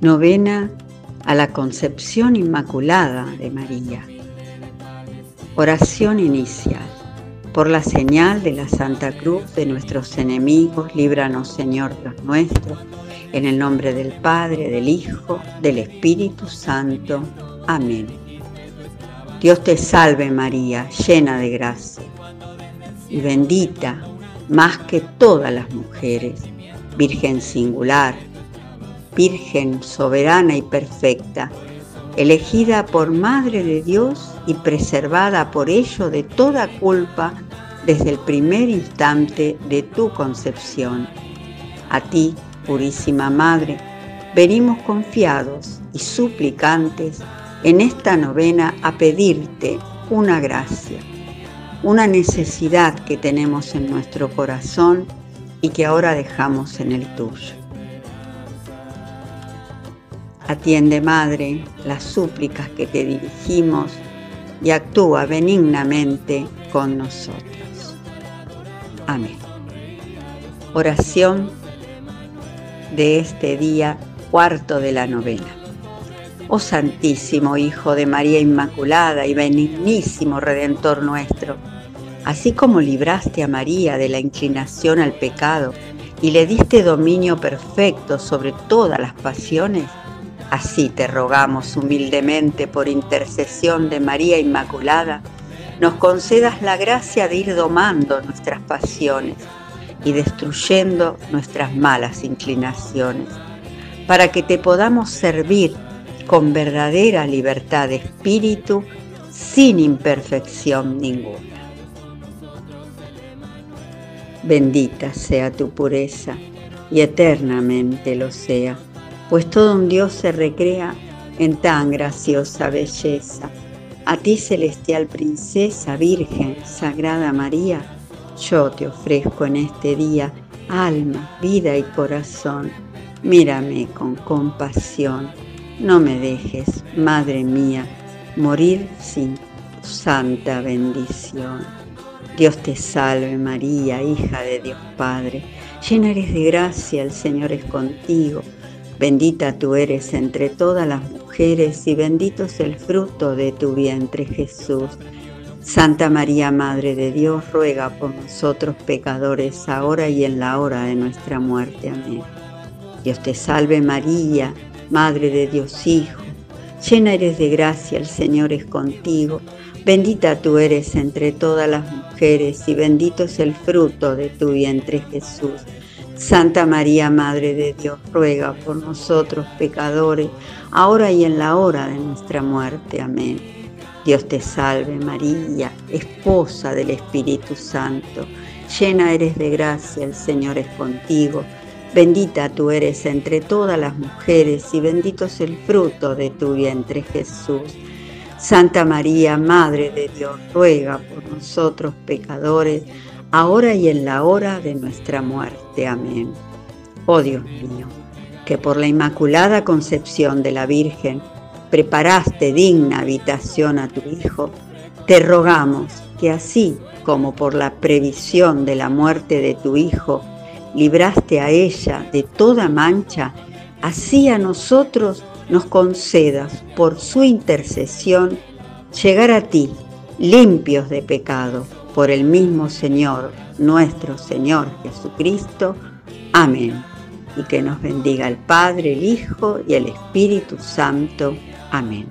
Novena a la Concepción Inmaculada de María. Oración inicial. Por la señal de la Santa Cruz de nuestros enemigos, líbranos, Señor Dios nuestro, en el nombre del Padre, del Hijo, del Espíritu Santo. Amén. Dios te salve María, llena de gracia, y bendita más que todas las mujeres, Virgen singular, Virgen soberana y perfecta, elegida por Madre de Dios y preservada por ello de toda culpa desde el primer instante de tu concepción. A ti, purísima Madre, venimos confiados y suplicantes en esta novena a pedirte una gracia, una necesidad que tenemos en nuestro corazón y que ahora dejamos en el tuyo. Atiende, Madre, las súplicas que te dirigimos y actúa benignamente con nosotros. Amén. Oración de este día, cuarto de la novena. Oh Santísimo Hijo de María Inmaculada y benignísimo Redentor nuestro, así como libraste a María de la inclinación al pecado y le diste dominio perfecto sobre todas las pasiones, así te rogamos humildemente por intercesión de María Inmaculada, nos concedas la gracia de ir domando nuestras pasiones y destruyendo nuestras malas inclinaciones, para que te podamos servir con verdadera libertad de espíritu, sin imperfección ninguna. Bendita sea tu pureza y eternamente lo sea, pues todo un Dios se recrea en tan graciosa belleza. A ti, celestial princesa, Virgen, Sagrada María, yo te ofrezco en este día alma, vida y corazón. Mírame con compasión, no me dejes, Madre mía, morir sin tu santa bendición. Dios te salve María, hija de Dios Padre, llena eres de gracia, el Señor es contigo. Bendita tú eres entre todas las mujeres y bendito es el fruto de tu vientre Jesús. Santa María, Madre de Dios, ruega por nosotros pecadores, ahora y en la hora de nuestra muerte. Amén. Dios te salve María, Madre de Dios Hijo, llena eres de gracia, el Señor es contigo. Bendita tú eres entre todas las mujeres y bendito es el fruto de tu vientre Jesús. Santa María, Madre de Dios, ruega por nosotros pecadores, ahora y en la hora de nuestra muerte. Amén. Dios te salve María, esposa del Espíritu Santo, llena eres de gracia, el Señor es contigo. Bendita tú eres entre todas las mujeres y bendito es el fruto de tu vientre Jesús. Santa María, Madre de Dios, ruega por nosotros pecadores, ahora y en la hora de nuestra muerte. Amén. Oh Dios mío, que por la Inmaculada Concepción de la Virgen preparaste digna habitación a tu Hijo, te rogamos que así como por la previsión de la muerte de tu Hijo, libraste a ella de toda mancha, así a nosotros nos concedas por su intercesión llegar a ti, limpios de pecado, por el mismo Señor, nuestro Señor Jesucristo. Amén. Y que nos bendiga el Padre, el Hijo y el Espíritu Santo. Amén.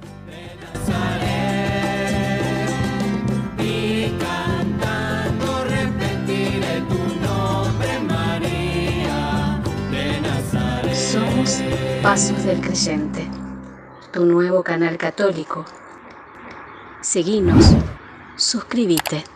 Somos Pasos del Creyente, tu nuevo canal católico. Seguinos, suscríbete.